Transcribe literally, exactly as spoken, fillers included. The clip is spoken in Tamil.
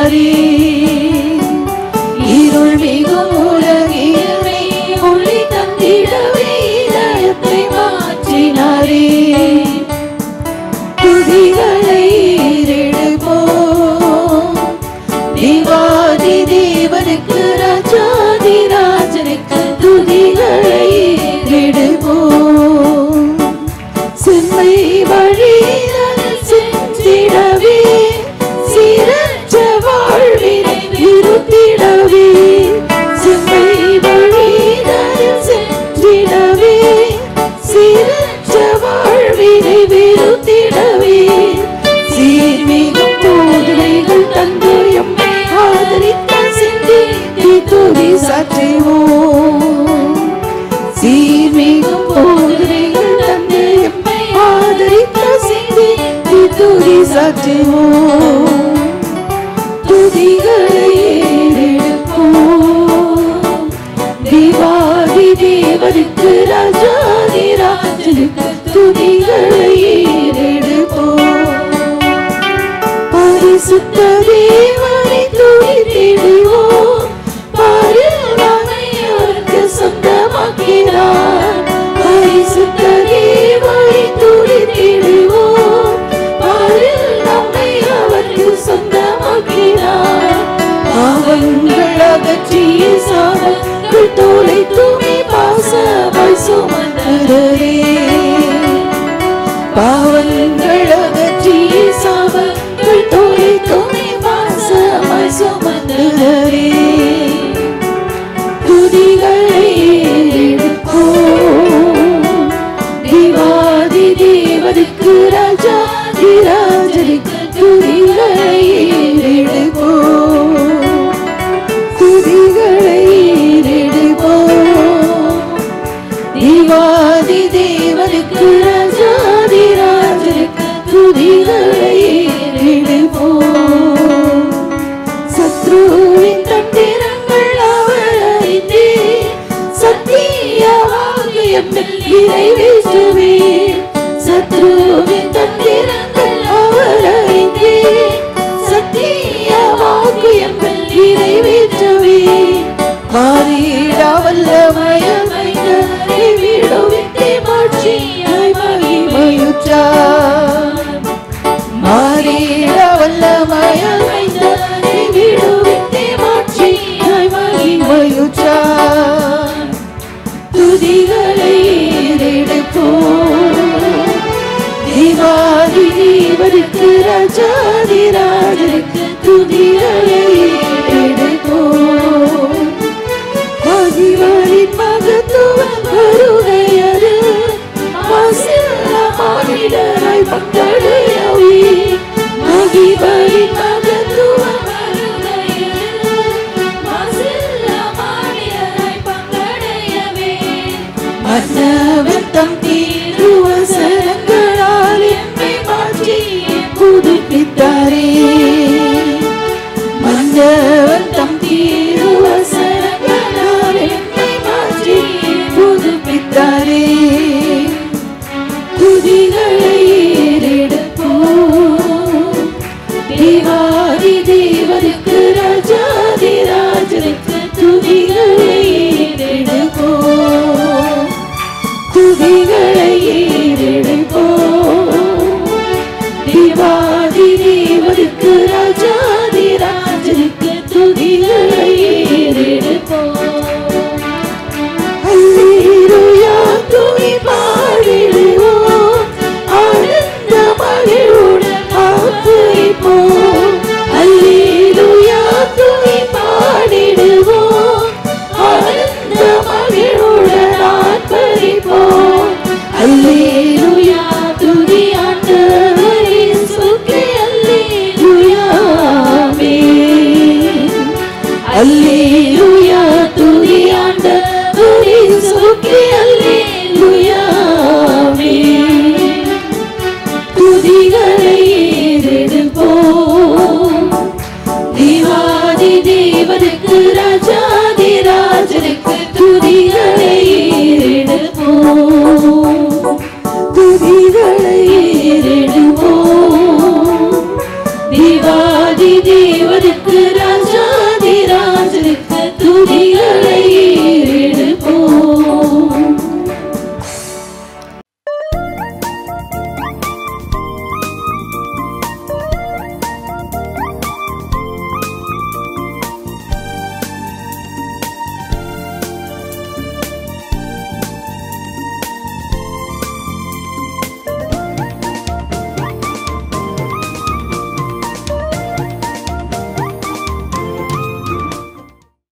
மாற்றினாரே. இருள் மிகும் உலகிலே ஒளி தந்திடவே இதயத்தை மாற்றினாரே. துதிகளை ஏறெடுப்போம் தேவாதி தேவனுக்கு, ராஜாதி ராஜனுக்கு துதிகளை ஏறெடுப்போம். செம்மை வழியில் சென்றிடவே சீரற்ற வாழ்வினை விருத்திடவே. செம்மை வழியில் சென்றிடவே சீரற்ற வாழ்வினை விருத்திடவே. சீர்மிகும் போதனைகள் தந்து எம்மை ஆதரித்த சிந்தி துதி சாற்றுவோம். சீர்மிகும் போதனைகள் தந்து எம்மை ஆதரித்த சிந்தி துதி சாற்றுவோம். துதிகளை ஏறெடுப்போம் தேவாதி தேவனுக்கு, ராஜாதி ராஜனுக்கு துதிகளை ஏறெடுப்போம். பரிசுத்த தேவனை துதித்திடுவோம், பாரில் அவருக்கு சொந்தமாக்கினார். பரிசுத்த தேவனை துதித்திடுவோம், பாரில் நம்மை அவருக்கு சொந்தமாக்கினார். பாவங்கள் அகற்றிய சாபங்கள் தோலை தூமி பாசமாய் சுமந்தரே. பாவங்கள் அகற்றிய சாபங்கள் தோலை தூமி பாசமாய் சுமந்தரே. துதிகளை ஏறெடுப்போம் தேவாதி தேவனுக்கு, ராஜாதி ராஜனுக்கு துதிகளை ஏறெடுப்போம். துதிகளை ஏறெடுப்போம் தேவாதி தேவனுக்கு, ராஜாதி ராஜனுக்கு துதிகளை ஏறெடுப்போம். சத்ருவின் தந்திரங்கள் அவர் அறிந்தே சத்தியமாக எம்மில் நிறைவேற்றுவே. சத்ருவின் தந்திரங்கள் அவர் அறிந்தே சத்தியமாக எம்மில் நிறைவேற்றவே. மாறிடா வல்லமையை விடுவித்தே மாற்றியாய் மகிமையுற்றார். மாறிடா வல்லமையை விடுவித்தே மாற்றியாய் மகிமையுற்றார். துதிகளை ஏறெடுப்போம் தேவாதி தேவனுக்கு, ராஜாதி ராஜனுக்கு துதிகளை ஏறெடுப்போம். மகிமையின் மகத்துவம் வருகையது, மாசில்லா மானிடராய் மக்களையவே. மகிமையின் மகத்துவம் வருகையது, மாசில்லா மானிடராய் மக்களையவே. மன்னவன் தம் திருவசனங்களால் எம்மை மாற்றி புதுப்பித்தாரே. மன்னவன் தம்